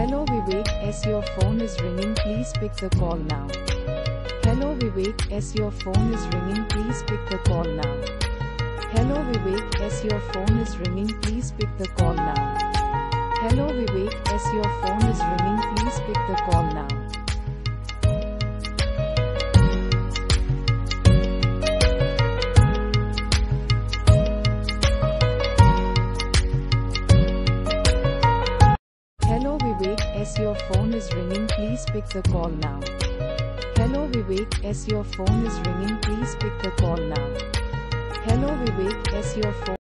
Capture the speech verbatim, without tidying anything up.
Hello Vivek, as your phone is ringing, please pick the call now. Hello Vivek, as your phone is ringing, please pick the call now. Hello Vivek, as your phone is ringing, please pick the call now. Hello Vivek, as your phone is ringing, please pick the call now. Hello Vivek, as your phone is ringing, please pick the call now. Hello Vivek, as your phone is ringing, please pick the call now. Hello Vivek, as your phone